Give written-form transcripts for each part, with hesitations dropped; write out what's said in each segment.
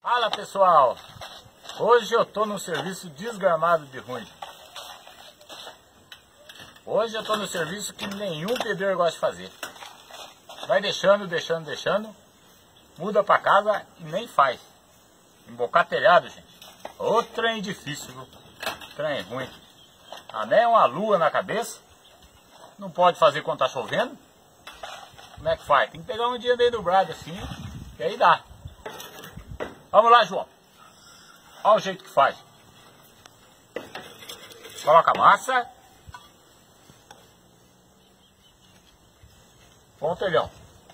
Fala pessoal, hoje eu tô num serviço desgramado de ruim. Hoje eu tô no serviço que nenhum pedreiro gosta de fazer. Vai deixando, muda pra casa e nem faz. Embocar telhado, gente. Ô trem difícil, viu? Trem ruim. Até uma lua na cabeça. Não pode fazer quando tá chovendo. Como é que faz? Tem que pegar um dia meio dobrado assim, e aí dá. Vamos lá, João. Olha o jeito que faz. Coloca a massa. Põe o telhão.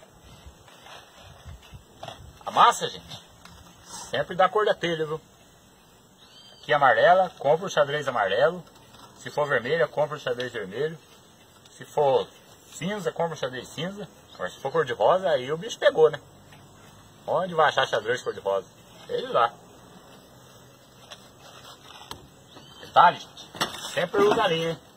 A massa, gente, sempre da cor da telha, viu? Aqui amarela, compra o xadrez amarelo. Se for vermelha, compra o xadrez vermelho. Se for cinza, compra o xadrez cinza. Mas se for cor de rosa, aí o bicho pegou, né? Onde vai achar xadrez cor de rosa? Ele lá. Detalhe, gente, sempre usa linha, hein?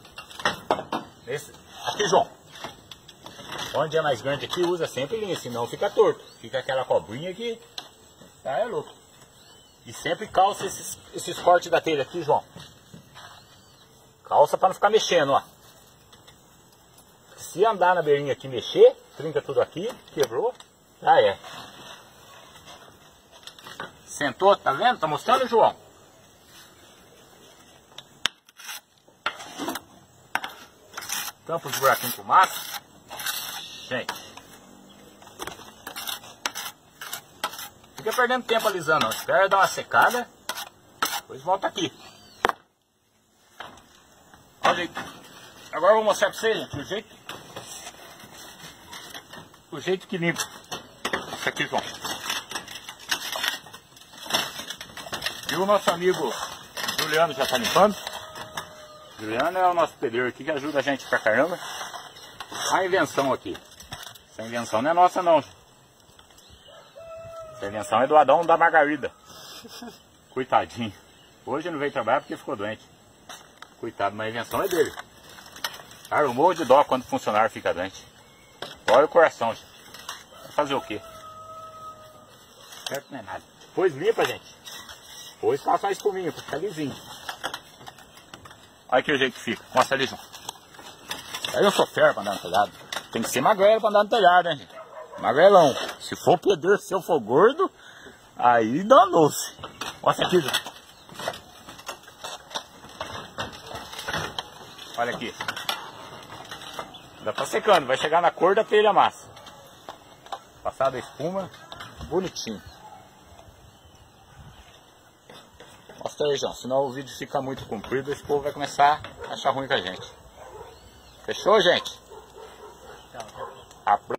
Aqui, João. Onde é mais grande aqui, usa sempre linha, senão fica torto. Fica aquela cobrinha aqui. Tá, é louco. E sempre calça esses cortes da telha aqui, João. Calça para não ficar mexendo, ó. Se andar na beirinha aqui mexer, trinca tudo aqui, quebrou, já é. Sentou, tá vendo? Tá mostrando, João? Tampa os buraquinhos com massa. Gente, fica perdendo tempo alisando, não. Espera dar uma secada, depois volta aqui. Olha aí. Agora eu vou mostrar pra vocês, gente, o jeito que limpa. Isso aqui, João. E o nosso amigo Juliano já tá limpando. Juliano é o nosso pedreiro aqui que ajuda a gente pra caramba. A invenção aqui. Essa invenção não é nossa, não. Essa invenção é do Adão da Margarida. Coitadinho. Hoje não veio trabalhar porque ficou doente. Coitado, mas a invenção é dele. Cara, eu morro de dó quando o funcionário fica doente. Olha o coração, gente. Vai fazer o quê? Certo não é nada. Depois limpa, gente. Depois passa uma espuminha pra ficar lisinho. Olha aqui o jeito que fica. Mostra ali, João. Aí eu sou ferro pra andar no telhado. Tem que ser magrelo pra andar no telhado, né, gente? Magrelão. Se for pedreiro, se eu for gordo, aí danou-se. Mostra aqui, João. Olha aqui. Já tá secando, vai chegar na cor da telha massa. Passada a espuma, bonitinho. Mostra aí, João, senão o vídeo fica muito comprido, esse povo vai começar a achar ruim com a gente. Fechou, gente? Tchau.